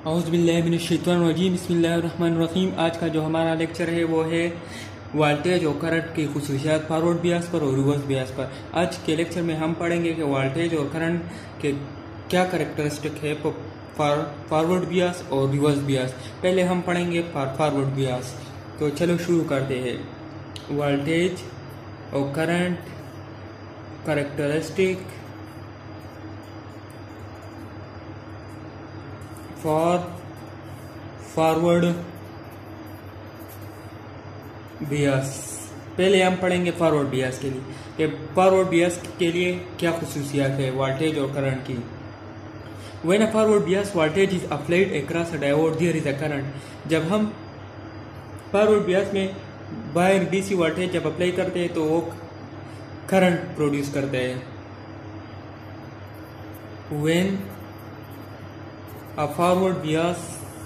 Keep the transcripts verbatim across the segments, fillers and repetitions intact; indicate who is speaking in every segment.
Speaker 1: औज़ुबिल्लाहिमिनश्शैतानिर्रजीम बिस्मिल्लाहिर्रहमानिर्रहीम। आज का जो हमारा लेक्चर है वो है वोल्टेज और करंट की खुसूसियात फॉरवर्ड बियास पर और रिवर्स बियास पर। आज के लेक्चर में हम पढ़ेंगे कि वोल्टेज और करंट के क्या करेक्टरिस्टिक है फॉरवर्ड बियास और रिवर्स बियास। पहले हम पढ़ेंगे फॉरवर्ड बियास। तो चलो शुरू करते हैं। वोल्टेज और current characteristic for forward bias. पहले हम पढ़ेंगे फॉरवर्ड बियास के लिए कि फॉरवर्ड बियास के लिए क्या खुसूसियात है वोल्टेज और करंट की। When a forward bias voltage is applied across a diode there is a current. जब हम फॉरवर्ड बियास में बाहर डीसी वोल्टेज जब अप्लाई करते हैं तो वो करंट प्रोड्यूस करते हैं। When a forward bias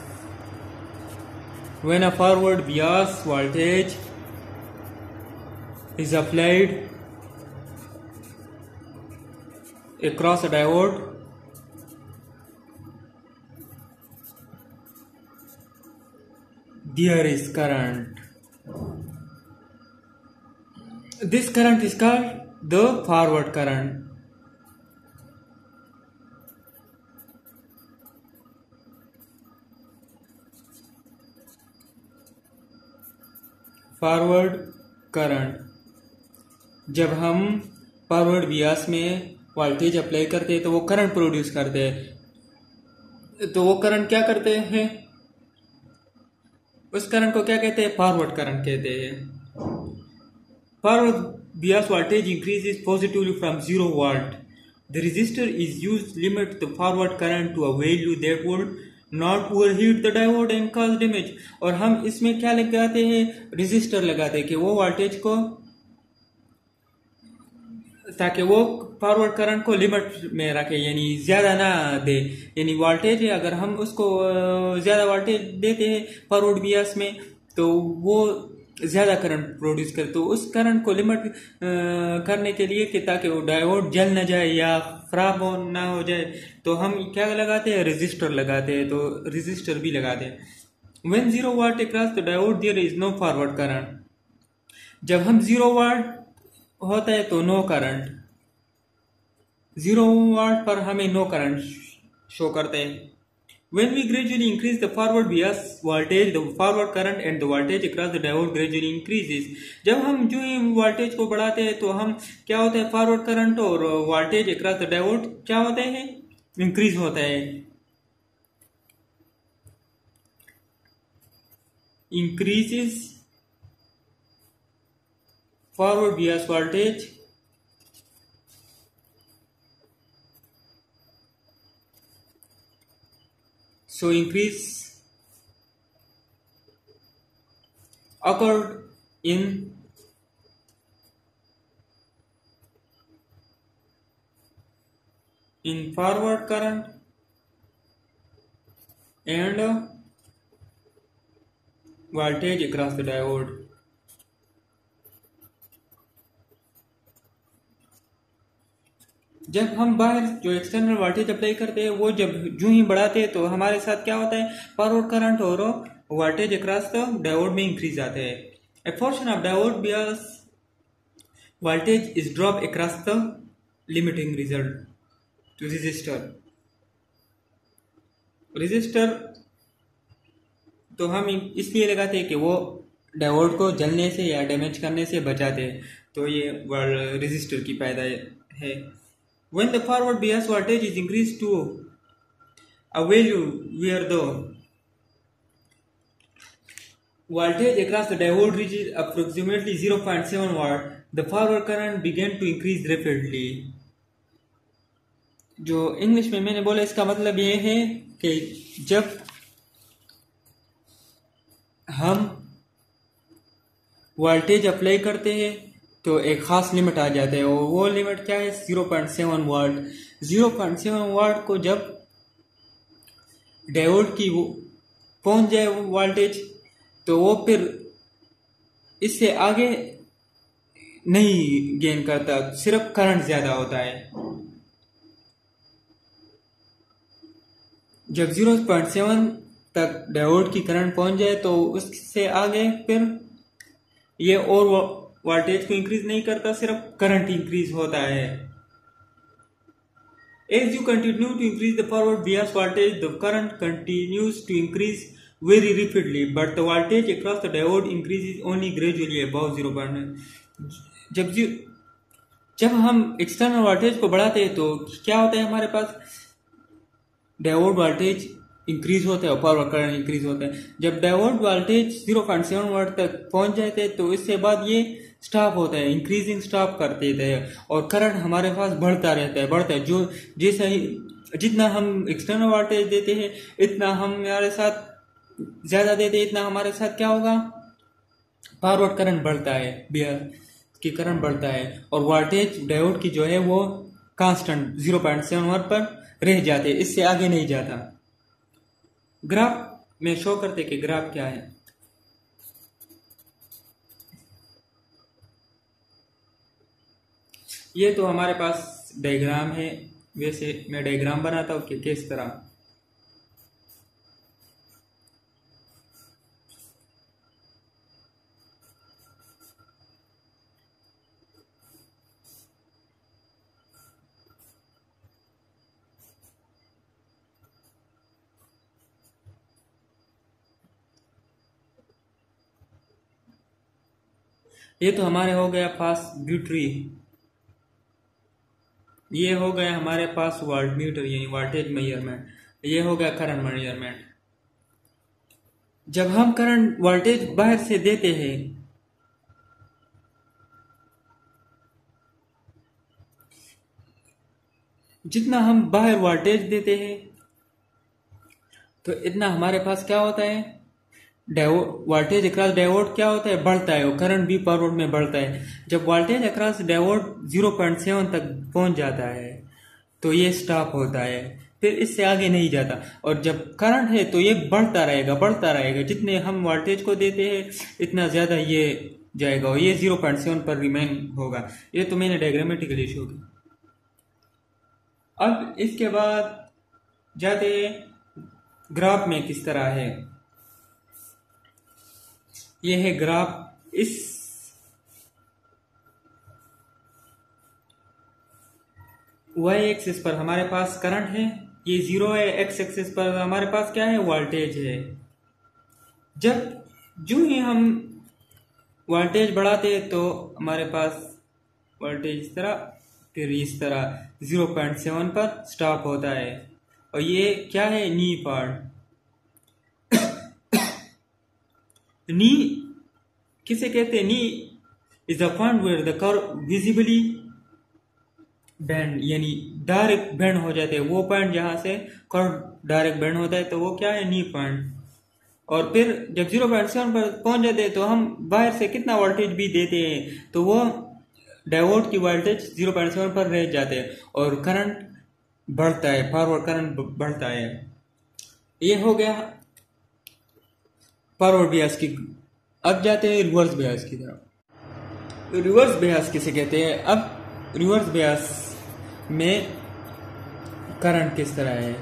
Speaker 1: when a forward bias voltage is applied across a diode, there is current. This current is called the forward current. Forward current. जब हम forward Beas में वोल्टेज अप्लाई करते हैं तो वो current produce करते हैं। तो वो करंट क्या करते हैं, उस करंट को क्या कहते हैं, फॉरवर्ड करंट कहते हैं। Forward bias voltage increases positively from zero volt. The resistor is used to limit the forward current to a value that would not overheat the diode and cause damage. और हम इसमें क्या लगाते हैं, resistor लगाते हैं कि वो वोल्टेज को, ताकि वो फॉरवर्ड करंट को लिमिट में रखे, यानी ज्यादा ना दे। यानी वोल्टेज है, अगर हम उसको ज्यादा वोल्टेज देते हैं फॉरवर्ड बियास में तो वो ज्यादा करंट प्रोड्यूस करे। तो उस करंट को लिमिट करने के लिए कि ताकि वो डायोड जल ना जाए या खराब हो ना हो जाए, तो हम क्या लगाते हैं, रेजिस्टर लगाते हैं। तो रेजिस्टर भी लगाते हैं। When zero watt across the diode there is no forward current. जब हम जीरो वाट होता है तो नो करंट, जीरो वाट पर हमें नो करंट शो करते हैं। When we gradually increase the forward bias voltage, the forward current and the voltage across the diode gradually increases. जब हम जो ही वोल्टेज को बढ़ाते हैं तो हम क्या होता है, फॉरवर्ड करंट और वोल्टेज अक्रॉस द डायोड क्या होते हैं, इंक्रीज होता है। Increases forward bias voltage so increase occurred in in forward current and voltage across the diode। जब हम बाहर जो एक्सटर्नल वोल्टेज अप्लाई करते हैं वो जब जो ही बढ़ाते हैं तो हमारे साथ क्या होता है, फॉरवर्ड करंट और वोल्टेज अक्रॉस द डायोड में इंक्रीज आते हैं। A portion of diode bias voltage is drop across the limiting result to resistor. Resistor तो हम इसलिए लगाते हैं कि वो डायोड को जलने से या डैमेज करने से बचाते हैं। तो ये रेजिस्टर की फायदा है। When the forward bias voltage is increased to a value where the voltage across the diode reaches approximately zero point seven watt, the forward current began to increase rapidly। जो इंग्लिश में मैंने बोला इसका मतलब ये है कि जब हम वोल्टेज अप्लाई करते हैं तो एक खास लिमिट आ जाता है, और वो लिमिट क्या है, zero point seven watt. Zero point seven watt को जब डायोड की वो पहुंच जाए वो वोल्टेज, तो वो फिर इससे आगे नहीं गेन करता, सिर्फ करंट ज्यादा होता है। जब ज़ीरो पॉइंट सेवन तक डायोड की करंट पहुंच जाए तो उससे आगे फिर ये और वोल्टेज को इंक्रीज नहीं करता, सिर्फ करंट इंक्रीज होता है। As you continue to increase the forward bias voltage, the current continues to increase very rapidly, but the voltage across the diode increases only gradually above zero point nine. जब जब हम external voltage को बढ़ाते हैं तो क्या होता है, हमारे पास डायोड वोल्टेज इंक्रीज होता है और फॉरवर्ड करंट इंक्रीज होता है। जब diode voltage zero point seven volt तक पहुंच जाते हैं तो इससे बाद ये स्टॉप होता है, इंक्रीजिंग स्टॉप कर देते हैं और करंट हमारे पास बढ़ता रहता है बढ़ता है जो जैसे ही जितना हम एक्सटर्नल वोल्टेज देते हैं इतना हम हमारे साथ ज़्यादा देते हैं इतना हमारे साथ क्या होगा, फॉरवर्ड करंट बढ़ता है, बियर की करंट बढ़ता है और वोल्टेज डायोड की जो है वो constant zero point seven one पर रह जाते, इससे आगे नहीं जाता। ग्राफ में शो करते कि ग्राफ क्या है। ये तो हमारे पास डायग्राम है, वैसे मैं डायग्राम बनाता हूँ कि किस तरह। ये तो हमारे हो गया पास ब्यूट्री, ये हो गया हमारे पास वोल्टमीटर यानी वोल्टेज मेजरमेंट, ये हो गया करंट मेजरमेंट। जब हम करंट वोल्टेज बाहर से देते हैं जितना हम बाहर वोल्टेज देते हैं तो इतना हमारे पास क्या होता है, वोल्टेज अक्रॉस डायोड क्या होता है, बढ़ता है और करंट भी फॉरवर्ड में बढ़ता है। जब voltage across diode zero point seven तक पहुंच जाता है तो ये स्टॉप होता है, फिर इससे आगे नहीं जाता और जब करंट है तो ये बढ़ता रहेगा बढ़ता रहेगा, जितने हम वोल्टेज को देते हैं इतना ज़्यादा ये जाएगा और ये ज़ीरो पॉइंट सेवन पर रिमेन होगा। ये तो मैंने डायग्रामेटिकली शो किया। अब इसके बाद जाते ग्राफ में किस तरह है। ये है ग्राफ, इस वाई एक्सिस पर हमारे पास करंट है, ये जीरो है, एक्स एक्सिस पर हमारे पास क्या है, वोल्टेज है। जब जो ही हम वोल्टेज बढ़ाते हैं तो हमारे पास वोल्टेज इस तरह फिर इस तरह ज़ीरो पॉइंट सेवन पर स्टॉप होता है और ये क्या है, नी पार्ट। नी किसे कहते हैं, knee is the point where the curve visibly bend यानी डायरेक्ट बेंड हो जाते हैं, वो पॉइंट जहां से कर्व डायरेक्ट बेंड होता है तो वो क्या है, नी पॉइंट। और फिर जब ज़ीरो पॉइंट सेवन पर पहुंच जाते हैं तो हम बाहर से कितना वोल्टेज भी देते हैं तो वो डायोड की वोल्टेज ज़ीरो पॉइंट सेवन पर रह जाते हैं और करंट बढ़ता है, फॉरवर्ड करंट बढ़ता है। ये हो गया फॉरवर्ड बियास की। अब जाते हैं रिवर्स बियास की तरफ। रिवर्स बियास किसे कहते हैं, अब रिवर्स बियास में करंट किस तरह है।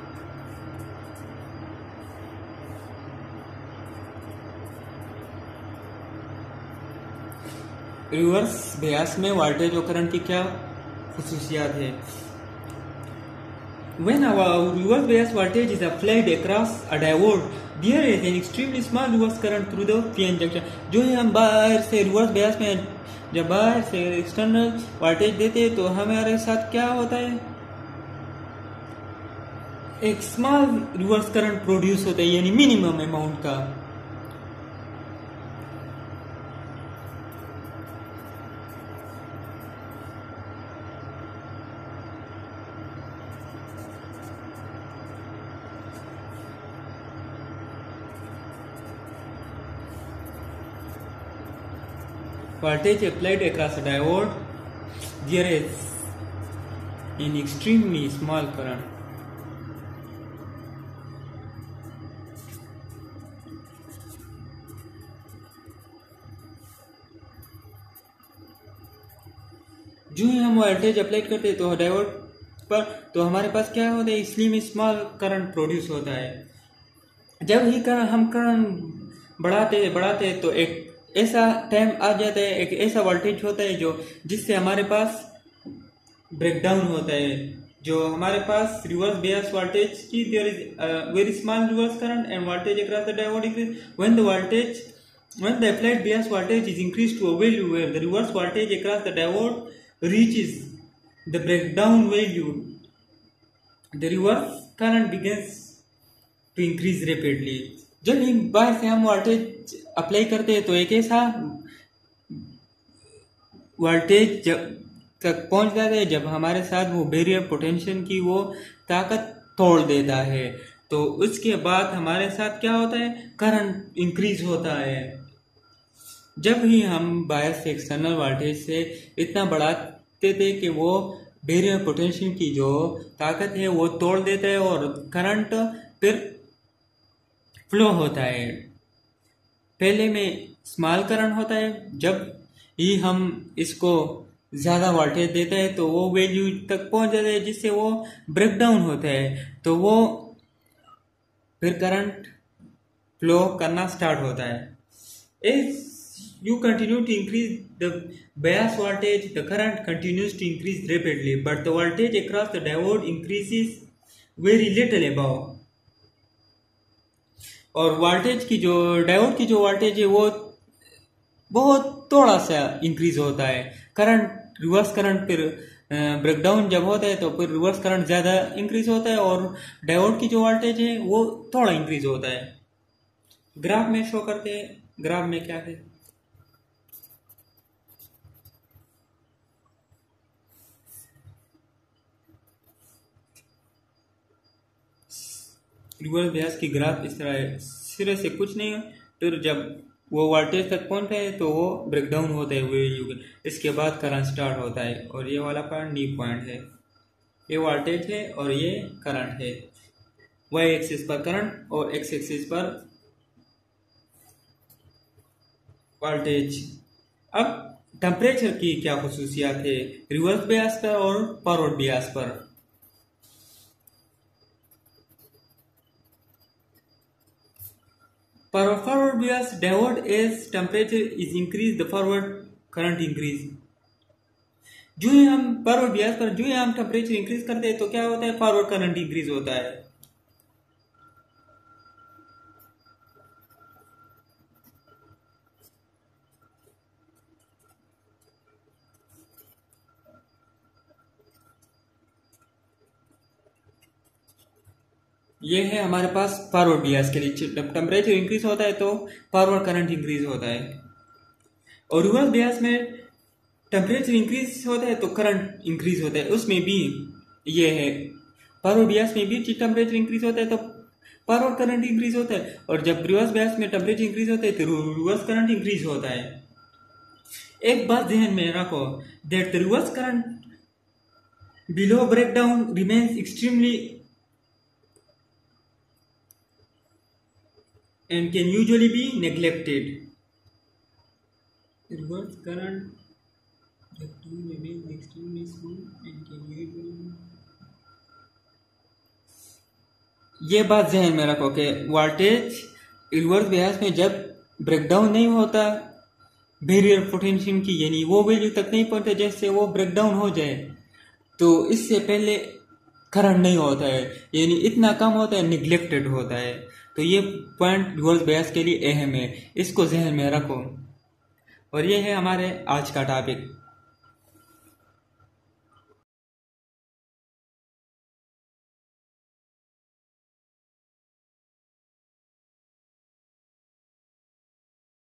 Speaker 1: रिवर्स बियास में वोल्टेज और करंट की क्या खुसूसियात है। When our reverse bias voltage is applied across a diode, there is an extremely small reverse current through the P N junction. जो ही हम बाहर से रिवर्स बियास में जब बाहर से एक्सटर्नल वोल्टेज देते हैं तो हमारे साथ क्या होता है, एक स्मॉल रिवर्स करंट प्रोड्यूस होता है यानी मिनिमम अमाउंट का। Voltage applied across a diode, there is an extremely small current. जो ही हम वोल्टेज अप्लाई करते हैं तो डायोड पर, तो हमारे पास क्या होता है, स्लिम स्मॉल करंट प्रोड्यूस होता है। जब ही करंट हम करंट बढ़ाते बढ़ाते तो एक ऐसा टाइम आ जाता है, एक ऐसा वोल्टेज होता है जो जिससे हमारे पास ब्रेकडाउन होता है। जो हमारे पास रिवर्स बियास वोल्टेज की there is very small reverse current and voltage across the diode increase when the voltage when the applied bias voltage is increased to a value where the reverse voltage across the diode reaches the breakdown value, the reverse current begins to increase rapidly. जब ही बाहर से हम voltage apply करते हैं तो एक ऐसा voltage जब तक पहुंच जाता है जब हमारे साथ वो बैरियर पोटेंशियल की वो ताकत तोड़ देता है। तो उसके बाद हमारे साथ क्या होता है, करंट इंक्रीज होता है। जब ही हम बायस से एक्सटर्नल वोल्टेज से इतना बढ़ाते थे कि वो बैरियर पोटेंशियल की जो ताकत है वो तोड़ देता है और करंट फिर फ्लो होता है। पहले में स्मॉल करंट होता है, जब ही हम इसको ज़्यादा वोल्टेज देते हैं तो वो वैल्यू तक पहुंच जाता है जिससे वो ब्रेकडाउन होता है, तो वो फिर करंट फ्लो करना स्टार्ट होता है। इस you continue to increase the bias voltage, the current continues to increase rapidly, but the voltage across the diode increases very little above. और वोल्टेज की जो डायोड की जो वोल्टेज है वो बहुत थोड़ा सा इंक्रीज होता है। करंट रिवर्स करंट फिर ब्रेकडाउन जब होता है तो फिर रिवर्स करंट ज़्यादा इंक्रीज होता है और डायोड की जो वोल्टेज है वो थोड़ा इंक्रीज होता है। ग्राफ में शो करते हैं, ग्राफ में क्या है, रिवर्स बियास की ग्राफ इस तरह है, सिरे से कुछ नहीं है, फिर जब वो वोल्टेज तक पहुंचता है तो वो ब्रेकडाउन होता है वैल्यू के, इसके बाद करंट स्टार्ट होता है। और ये वाला पॉइंट डी पॉइंट है, ये वोल्टेज है और ये करंट है। वाई एक्सिस पर करंट और एक्स एक्सिस पर वोल्टेज। अब टेम्परेचर की क्या खुसूसियात है रिवर्स बियास पर और फॉरवर्ड बियास पर। For a forward bias diode, as temperature is increased, the forward current increase. जो ही हम फॉरवर्ड बियास पर जो ही हम टेम्परेचर इंक्रीज करते हैं तो क्या होता है, फॉरवर्ड करंट इंक्रीज होता है। ये है हमारे पास फॉरवर्ड बियास के लिए, जब टेम्परेचर इंक्रीज होता है तो फॉरवर्ड करंट इंक्रीज होता है। और रिवर्स बियास में टेम्परेचर इंक्रीज होता है तो करंट इंक्रीज होता है, उसमें भी ये है। फॉरवर्ड बियास में भी टेम्परेचर इंक्रीज होता है तो फॉरवर्ड करंट इंक्रीज होता है, और जब रिवर्स बियास में टेम्परेचर इंक्रीज होता है तो रिवर्स करंट इंक्रीज होता है। एक बात ध्यान में रखो, that the reverse current below breakdown remains extremely and can usually be neglected. Reverse current remains extremely small and can usually. ये बात ध्यान में रखो कि वोल्टेज रिवर्स बियास में जब ब्रेकडाउन नहीं होता बैरियर पोटेंशियल की, यानी वो वैल्यू तक नहीं पहुंचता जैसे वो ब्रेकडाउन हो जाए, तो इससे पहले करंट नहीं होता है, यानी इतना कम होता है, निग्लेक्टेड होता है। तो ये पॉइंट रिवर्स बियास के लिए अहम है, इसको जहन में रखो। और ये है हमारे आज का टॉपिक।